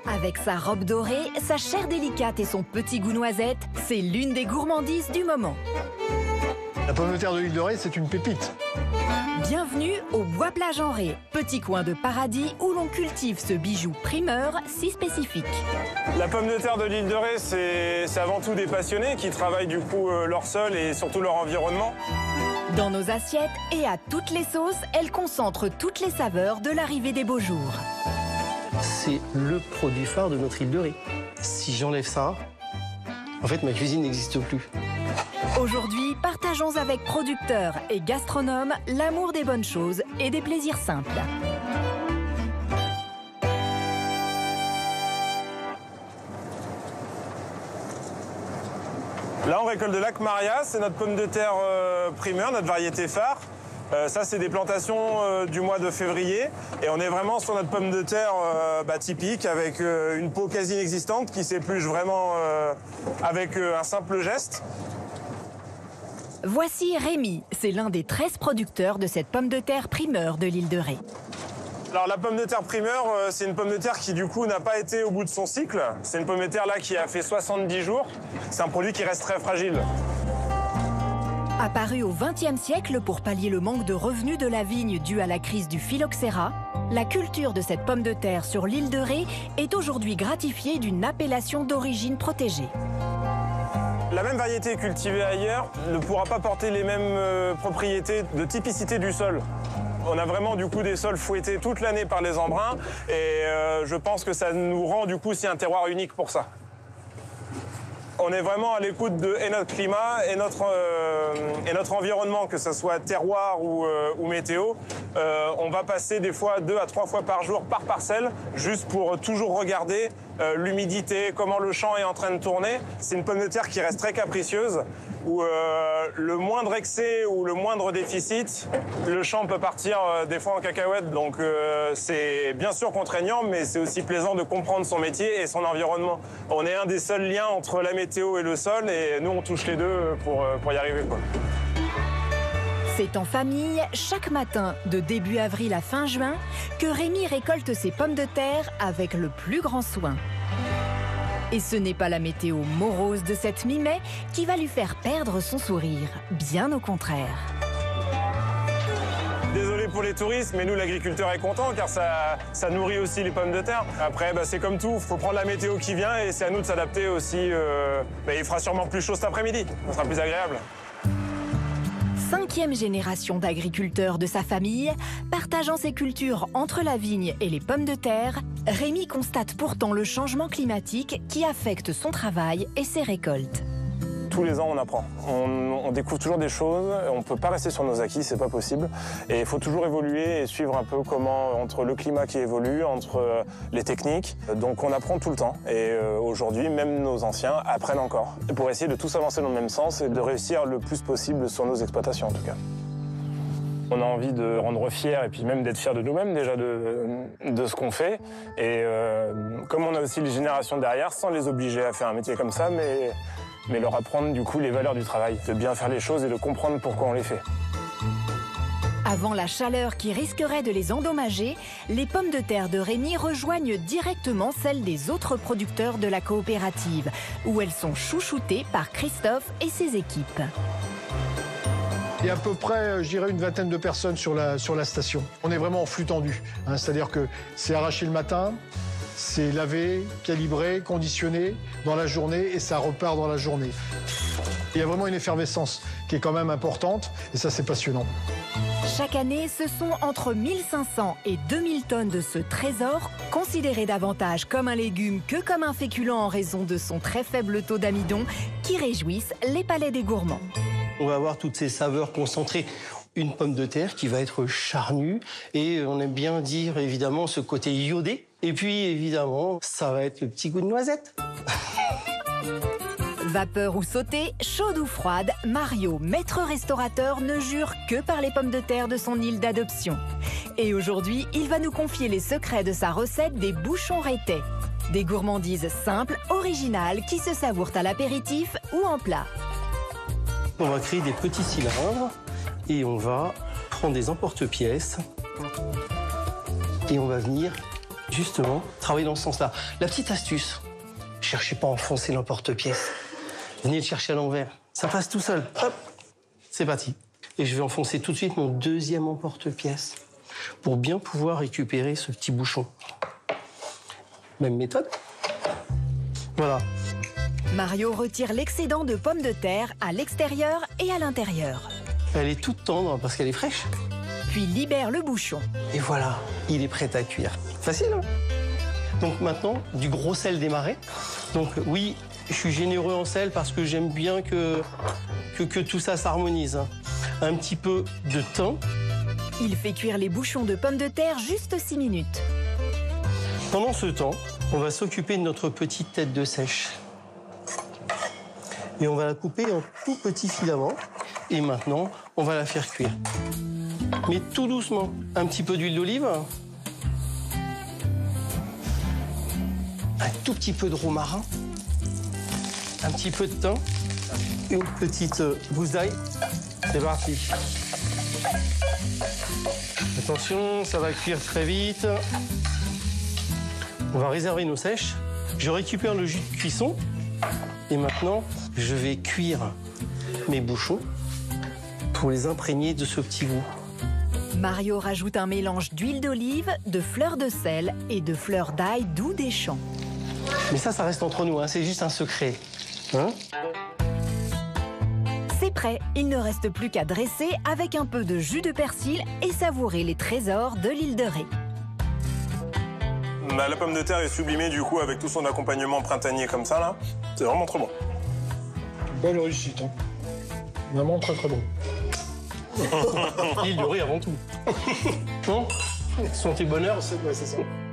Avec sa robe dorée, sa chair délicate et son petit goût noisette, c'est l'une des gourmandises du moment. La pomme de terre de l'île de Ré, c'est une pépite. Bienvenue au Bois-Plat-Genré, petit coin de paradis où l'on cultive ce bijou primeur si spécifique. La pomme de terre de l'île de Ré, c'est avant tout des passionnés qui travaillent du coup leur sol et surtout leur environnement. Dans nos assiettes et à toutes les sauces, elle concentre toutes les saveurs de l'arrivée des beaux jours. C'est le produit phare de notre île de Ré. Si j'enlève ça, en fait, ma cuisine n'existe plus. Aujourd'hui, partageons avec producteurs et gastronomes l'amour des bonnes choses et des plaisirs simples. Là, on récolte de Lac Maria, c'est notre pomme de terre primeur, notre variété phare. Ça, c'est des plantations du mois de février. Et on est vraiment sur notre pomme de terre typique, avec une peau quasi inexistante qui s'épluche vraiment avec un simple geste. Voici Rémi, c'est l'un des 13 producteurs de cette pomme de terre primeur de l'île de Ré. Alors la pomme de terre primeur, c'est une pomme de terre qui du coup n'a pas été au bout de son cycle. C'est une pomme de terre là qui a fait 70 jours. C'est un produit qui reste très fragile. Apparu au XXe siècle pour pallier le manque de revenus de la vigne dû à la crise du phylloxéra, la culture de cette pomme de terre sur l'île de Ré est aujourd'hui gratifiée d'une appellation d'origine protégée. La même variété cultivée ailleurs ne pourra pas porter les mêmes propriétés de typicité du sol. On a vraiment du coup des sols fouettés toute l'année par les embruns et je pense que ça nous rend du coup aussi un terroir unique pour ça. On est vraiment à l'écoute de notre climat et notre environnement, que ce soit terroir ou météo. On va passer des fois 2 à 3 fois par jour par parcelle, juste pour toujours regarder l'humidité, comment le champ est en train de tourner. C'est une pomme de terre qui reste très capricieuse, où le moindre excès ou le moindre déficit, le champ peut partir des fois en cacahuète. Donc c'est bien sûr contraignant, mais c'est aussi plaisant de comprendre son métier et son environnement. On est un des seuls liens entre la météo et le sol, et nous on touche les deux pour y arriver, quoi. C'est en famille, chaque matin, de début avril à fin juin, que Rémi récolte ses pommes de terre avec le plus grand soin. Et ce n'est pas la météo morose de cette mi-mai qui va lui faire perdre son sourire, bien au contraire. Désolé pour les touristes, mais nous, l'agriculteur est content car ça nourrit aussi les pommes de terre. Après, c'est comme tout, il faut prendre la météo qui vient et c'est à nous de s'adapter aussi. Il fera sûrement plus chaud cet après-midi, ça sera plus agréable. 5e génération d'agriculteurs de sa famille, partageant ses cultures entre la vigne et les pommes de terre, Rémi constate pourtant le changement climatique qui affecte son travail et ses récoltes. Tous les ans, on apprend. On découvre toujours des choses. On ne peut pas rester sur nos acquis, c'est pas possible. Et il faut toujours évoluer et suivre un peu comment, entre le climat qui évolue, entre les techniques. Donc on apprend tout le temps. Et aujourd'hui, même nos anciens apprennent encore. Pour essayer de tous avancer dans le même sens et de réussir le plus possible sur nos exploitations, en tout cas. On a envie de rendre fiers et puis même d'être fiers de nous-mêmes déjà de ce qu'on fait. Et comme on a aussi les générations derrière, sans les obliger à faire un métier comme ça, mais leur apprendre du coup les valeurs du travail, de bien faire les choses et de comprendre pourquoi on les fait. Avant la chaleur qui risquerait de les endommager, les pommes de terre de Rémi rejoignent directement celles des autres producteurs de la coopérative, où elles sont chouchoutées par Christophe et ses équipes. Il y a à peu près, je dirais, une vingtaine de personnes sur la station. On est vraiment en flux tendu, c'est-à-dire que c'est arraché le matin, c'est lavé, calibré, conditionné dans la journée et ça repart dans la journée. Il y a vraiment une effervescence qui est quand même importante et ça, c'est passionnant. Chaque année, ce sont entre 1500 et 2000 tonnes de ce trésor, considéré davantage comme un légume que comme un féculent en raison de son très faible taux d'amidon, qui réjouissent les palais des gourmands. On va avoir toutes ces saveurs concentrées. Une pomme de terre qui va être charnue et on aime bien dire évidemment ce côté iodé. Et puis évidemment, ça va être le petit goût de noisette. Vapeur ou sautée, chaude ou froide, Mario, maître restaurateur, ne jure que par les pommes de terre de son île d'adoption. Et aujourd'hui, il va nous confier les secrets de sa recette des bouchons raitais. Des gourmandises simples, originales, qui se savourent à l'apéritif ou en plat. On va créer des petits cylindres et on va prendre des emporte-pièces et on va venir justement travailler dans ce sens-là. La petite astuce, cherchez pas à enfoncer l'emporte-pièce. Venez le chercher à l'envers. Ça passe tout seul. Hop, c'est parti. Et je vais enfoncer tout de suite mon deuxième emporte-pièce pour bien pouvoir récupérer ce petit bouchon. Même méthode. Voilà. Mario retire l'excédent de pommes de terre à l'extérieur et à l'intérieur. Elle est toute tendre parce qu'elle est fraîche. Puis libère le bouchon. Et voilà, il est prêt à cuire. Facile, hein? Donc maintenant, du gros sel des marais. Donc oui, je suis généreux en sel parce que j'aime bien que tout ça s'harmonise. Un petit peu de thym. Il fait cuire les bouchons de pommes de terre juste 6 minutes. Pendant ce temps, on va s'occuper de notre petite tête de sèche. Et on va la couper en tout petits filaments. Et maintenant, on va la faire cuire. Mais tout doucement. Un petit peu d'huile d'olive. Un tout petit peu de romarin. Un petit peu de thym. Une petite gousse d'ail. C'est parti. Attention, ça va cuire très vite. On va réserver nos sèches. Je récupère le jus de cuisson. Et maintenant, je vais cuire mes bouchons pour les imprégner de ce petit goût. Mario rajoute un mélange d'huile d'olive, de fleurs de sel et de fleurs d'ail doux des champs. Mais ça reste entre nous, hein, c'est juste un secret. Hein? C'est prêt, il ne reste plus qu'à dresser avec un peu de jus de persil et savourer les trésors de l'île de Ré. Bah, la pomme de terre est sublimée du coup avec tout son accompagnement printanier comme ça là. C'est vraiment trop bon. Belle réussite. Hein. Vraiment très très bon. L'île de Ré avant tout. Non? Santé bonheur. Ouais, c'est ça.